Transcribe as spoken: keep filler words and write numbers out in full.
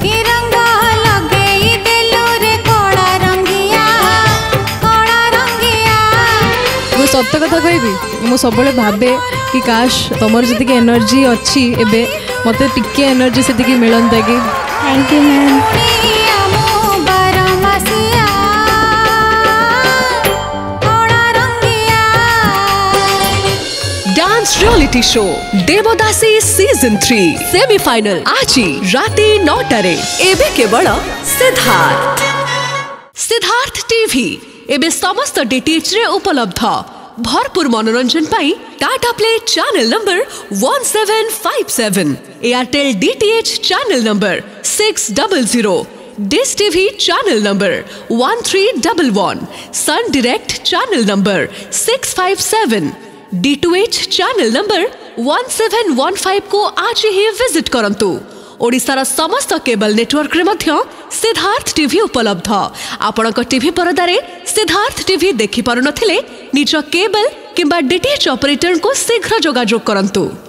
कि रंग लगेई देलु रे कड़ा रंगिया कड़ा रंगिया। मु सत्य कथा कहबी मु सब भावे कि काश तुमर जी एनर्जी अच्छी एबे मते टिके एनर्जी से मिलता कि। Thank you ma'am. Dance reality show देवदासी सीजन थ्री सेमीफाइनल आज राति नौटारे एबे केवल सिद्धार्थ सिद्धार्थ टीवी एबे समस्त डीटीएच रे उपलब्ध। भरपूर मनोरंजन पाई Tata play channel number one seven five seven, Airtel DTH channel number six double zero, dish TV channel number one three double one, sun direct channel number six five seven, D two H channel number one seven one five को आज ही visit करंतु। ओडिशार समस्त cable network रे मध्य Siddharth TV उपलब्ध। आपणक TV परदारे Siddharth TV देखि पारु नथिले निज केबल किंबा डीटीएच ऑपरेटर को शीघ्र जोगाजोग करंतु।